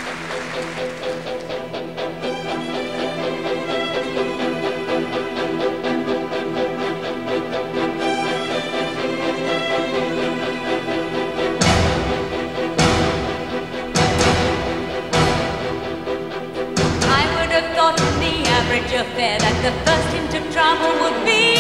Affair that the first hint of trouble would be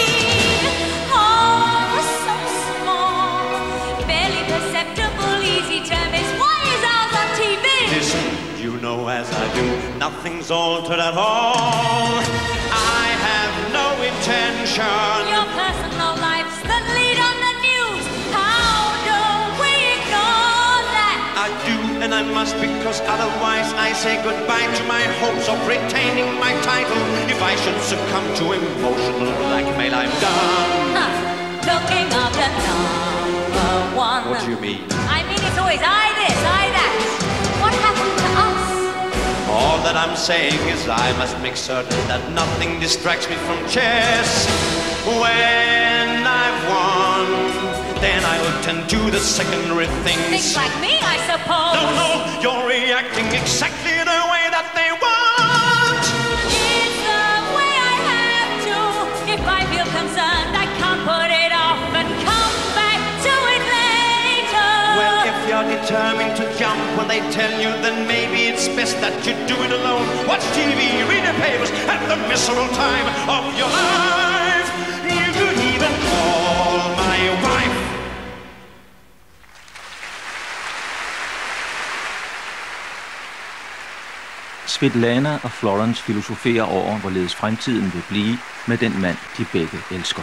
oh, so small, barely perceptible, easy to miss. Why is ours on TV? Listen, you know as I do, nothing's altered at all. I have no intention. Your personal life's the lead on the news. How do we ignore that? I do, and I must, because otherwise I say goodbye to my hopes of retaining my title. If I should succumb to emotional blackmail, I'm done. Looking after number one. What do you mean? I mean it's always I this, I that. What happened to us? All that I'm saying is I must make certain that nothing distracts me from chess. When I've won, then I'll tend to the secondary things. Things like me, I suppose. No, you're reacting exactly the way that they want. It's the way I have to. If I feel concerned, I can't put it off and come back to it later. Well, if you're determined to jump when they tell you, then maybe it's best that you do it alone. Watch TV, read the papers at the miserable time of your life. You could even call my wife. Svetlana og Florence filosoferer over, hvorledes fremtiden vil blive med den mand, de begge elsker.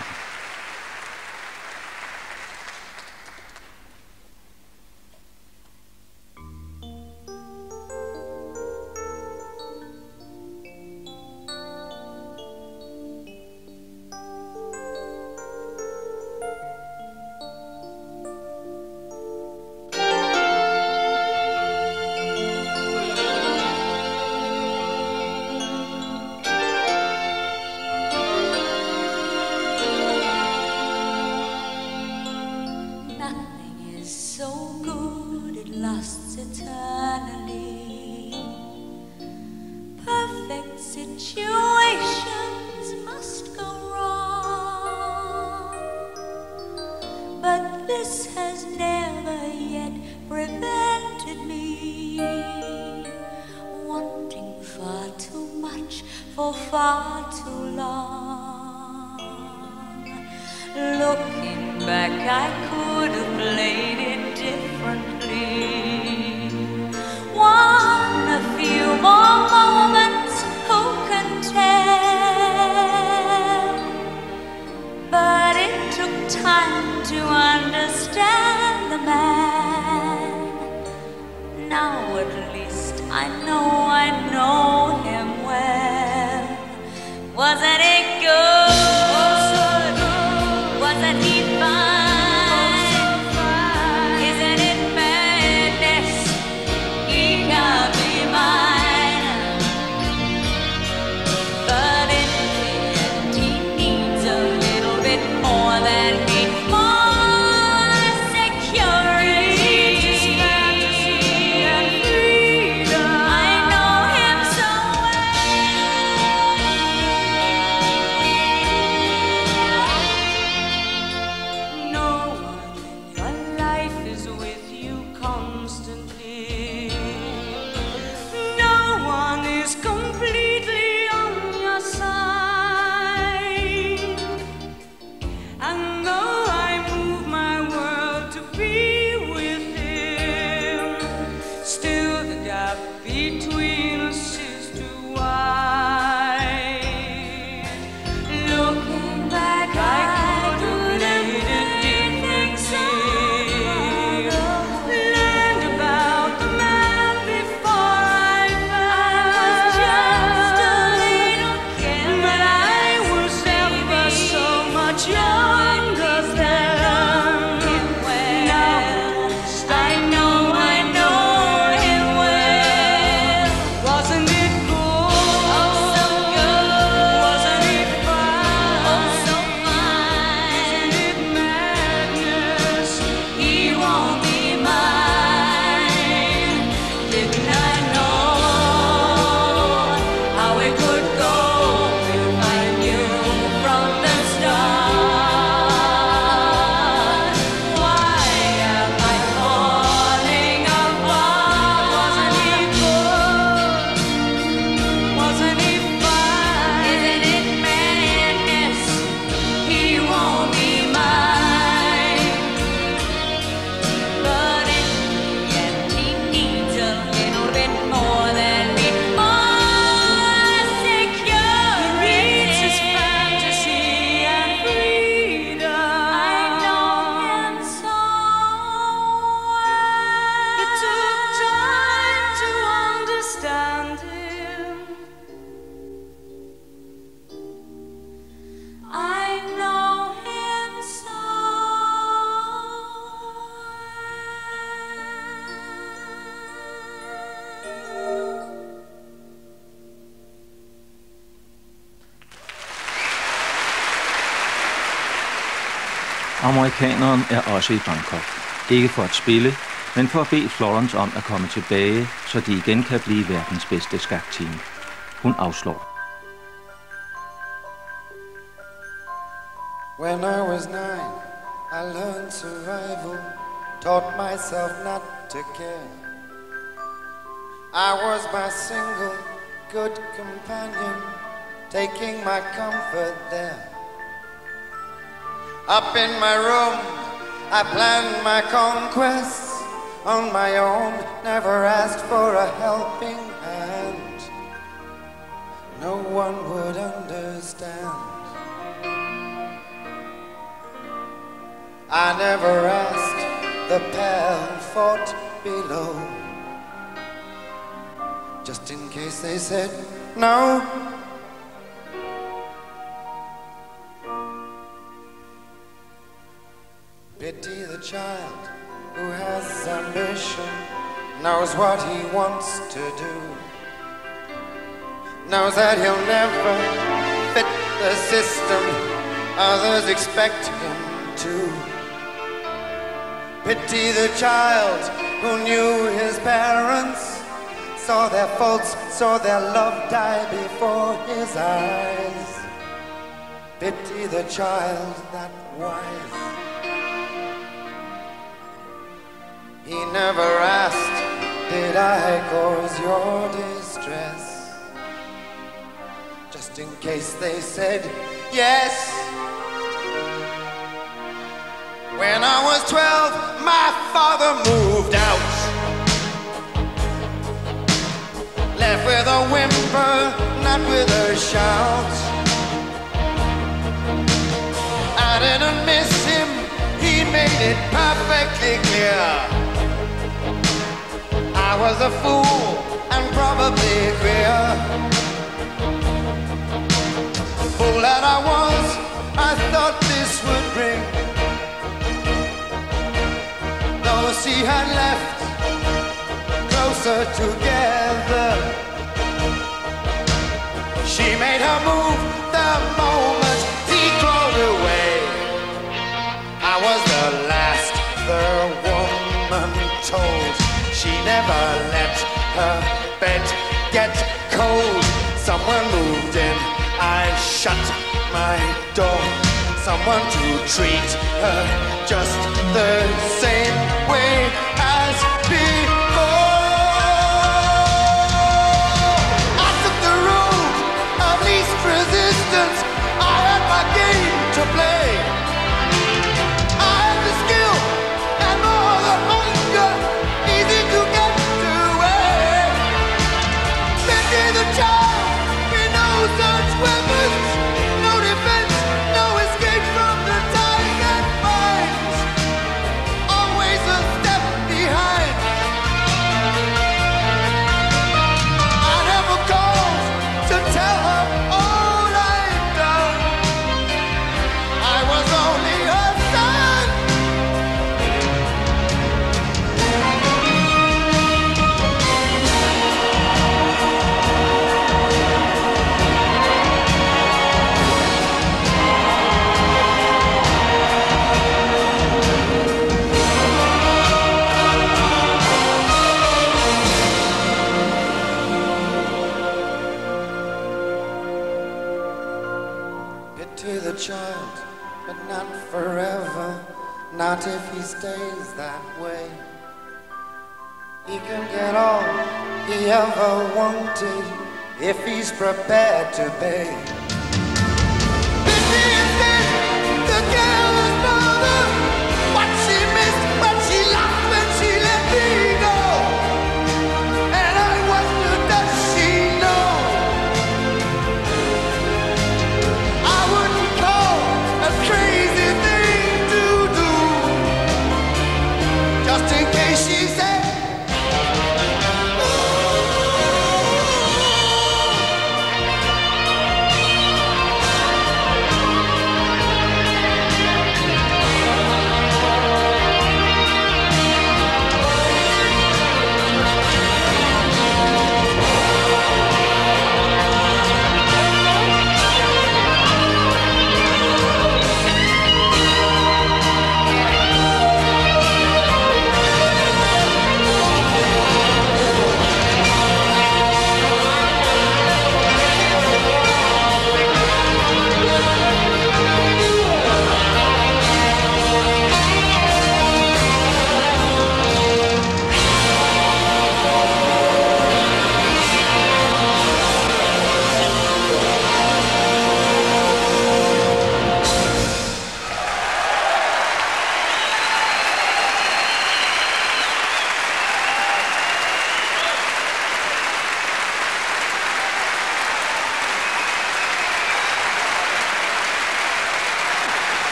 I know him so Amerikaneren er også i Bangkok. Ikke for at spille, men for at bede Florence om at komme tilbage, så de igen kan blive verdens bedste skakteam. Hun afslår. When I was 9, I learned survival, taught myself not to care. I was my single good companion, taking my comfort there. Up in my room, I planned my conquests on my own, never asked for a helping hand. No one would understand. I never asked the pair who fought below, just in case they said no. Pity the child who has ambition, knows what he wants to do, knows that he'll never fit the system others expect him to. Pity the child who knew his parents, saw their faults, saw their love die before his eyes. Pity the child that wise. He never asked, did I cause your distress? Just in case they said yes. When I was 12, my father moved out, left with a whimper, not with a shout. I didn't miss him, he made it perfectly clear. I was a fool and probably queer. Fool that I was, I thought this would bring those he had left closer together. She made her move the moment he crawled away. I was the last the woman told. She never let her bed get cold. Someone moved in, I shut my door. Someone to treat her just the same way as before. I took the road of least resistance. I had my game to play. I had the skill and more the hunger, easy to get away. Pity the child, we know such weapons, no defense, no escape from the ties that binds. Always a step behind. I never called to tell her all I'd done. I was only her son. Pity the child, but not forever, not if he stays that way. He can get all he ever wanted if he's prepared to pay. Pity instead the careless mother, what she missed, what she lost when she let me go. And I wonder, does she know? I wouldn't call a crazy thing to do, just in case she said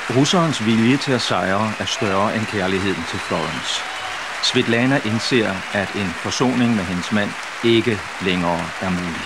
Russerens vilje til at sejre er større end kærligheden til Florence. Svetlana indser, at en forsoning med hendes mand ikke længere er mulig.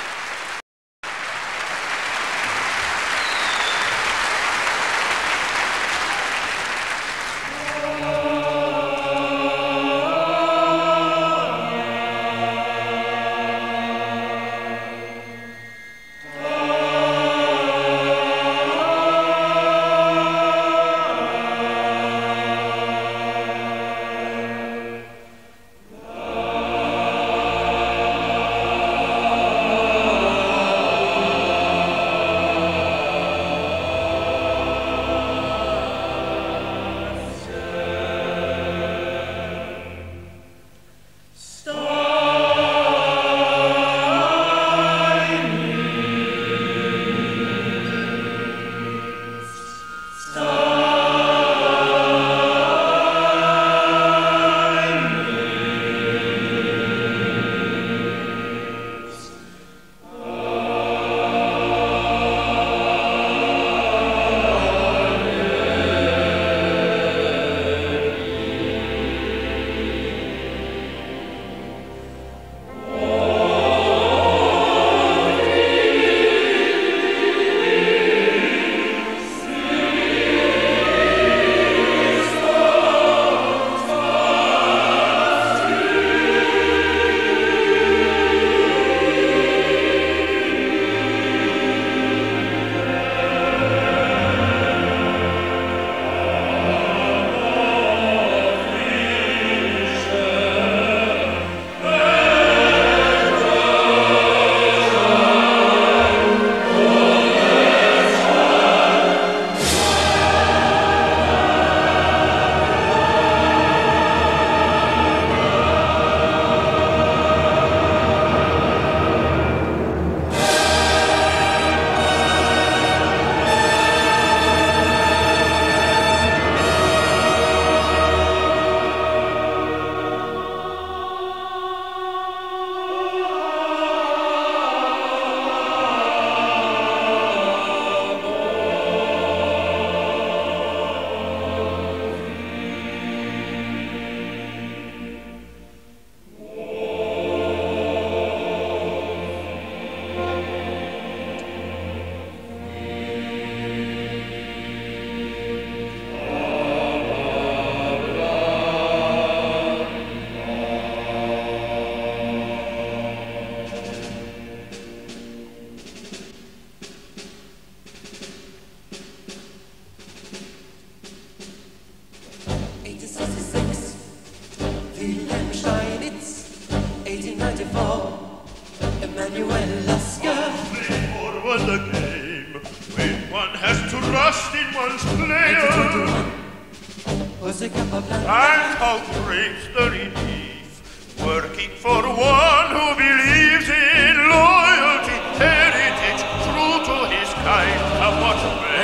And how great the relief, working for one who believes in loyalty, heritage, true to his kind. Of what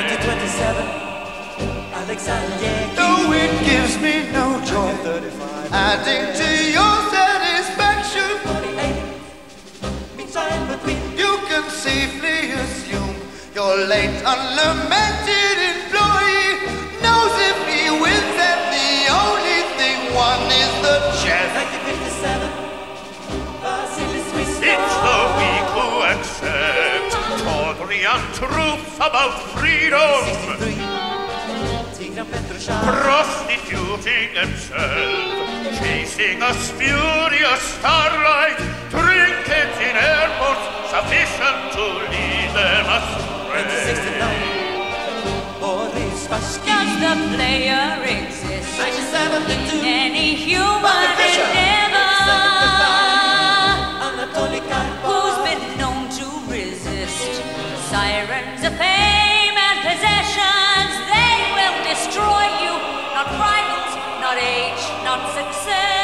1927, Alexander. No, it gives me no joy. 35, adding to your satisfaction. 48, meantime between. You can safely assume your late unlamented employee knows if he wins that the only thing won is the chess. 1957, Vasilis it's the weak who accept tawdry untruths about freedom, 63, Tigran Petroshan. prostituting himself, chasing a spurious starlight, trinkets in airports sufficient to lead them astray. 1969, Boris Spassky. Does the player exist? 1972, Any human Bobby Fischer. endeavor Anatoly Karpov. who's been known to resist sirens of fame and possessions? They will destroy you. Not rivals, not age, not success.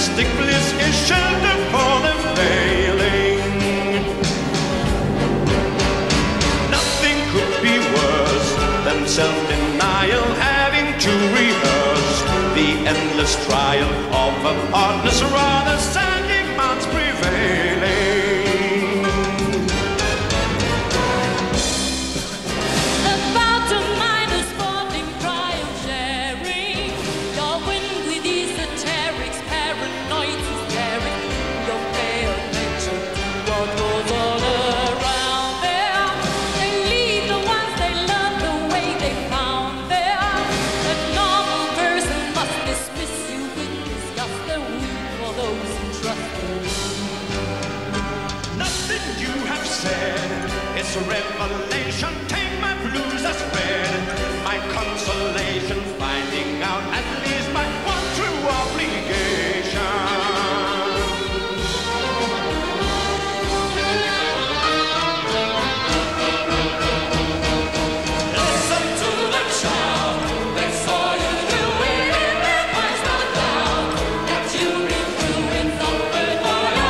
domestic bliss is shelter for the failing. Nothing could be worse than self-denial, having to rehearse the endless trial of a partner's rather sad demands prevailing. It's a revelation, take my blues as read, my consolation, finding out at least my one true obligation. Listen to the child, they saw you do it in their eyes, no doubt that you live through it, something for your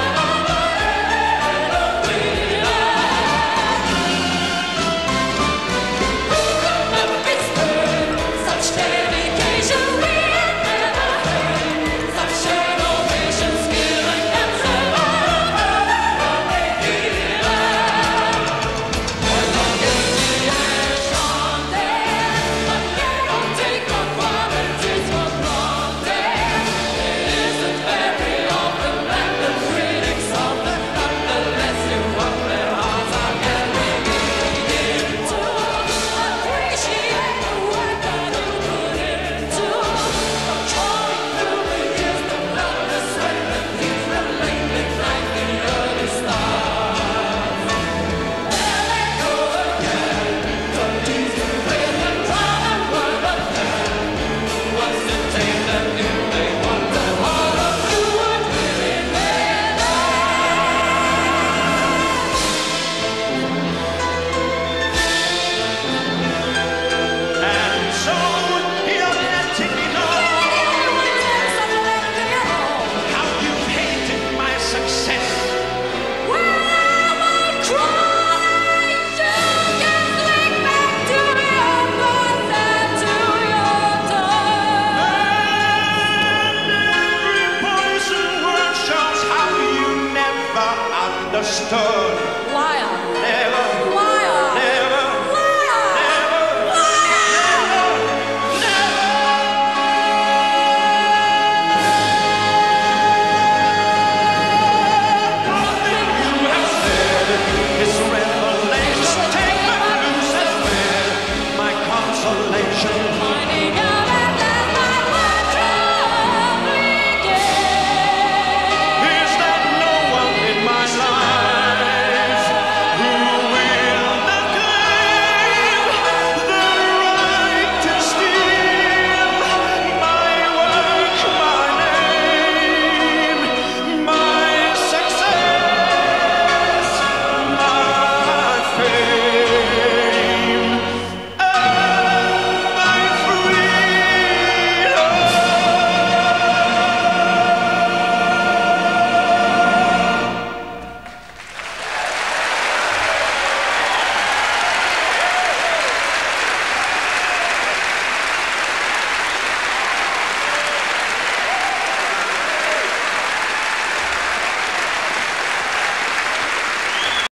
understood